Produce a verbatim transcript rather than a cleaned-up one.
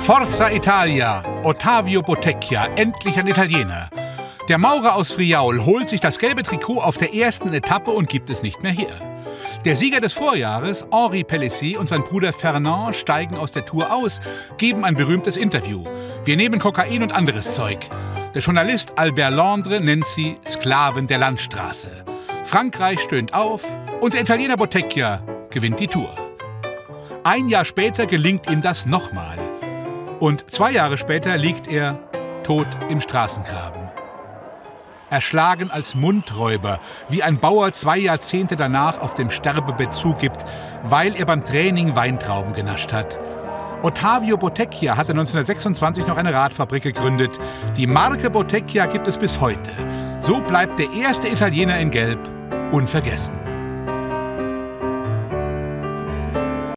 Forza Italia, Ottavio Bottecchia, endlich ein Italiener. Der Maurer aus Friaul holt sich das gelbe Trikot auf der ersten Etappe und gibt es nicht mehr her. Der Sieger des Vorjahres, Henri Pellissier, und sein Bruder Fernand steigen aus der Tour aus, geben ein berühmtes Interview. Wir nehmen Kokain und anderes Zeug. Der Journalist Albert Londres nennt sie Sklaven der Landstraße. Frankreich stöhnt auf und der Italiener Bottecchia gewinnt die Tour. Ein Jahr später gelingt ihm das nochmal. Und zwei Jahre später liegt er tot im Straßengraben. Erschlagen als Mundräuber, wie ein Bauer zwei Jahrzehnte danach auf dem Sterbebett zugibt, weil er beim Training Weintrauben genascht hat. Ottavio Bottecchia hatte neunzehnhundertsechsundzwanzig noch eine Radfabrik gegründet. Die Marke Bottecchia gibt es bis heute. So bleibt der erste Italiener in Gelb unvergessen.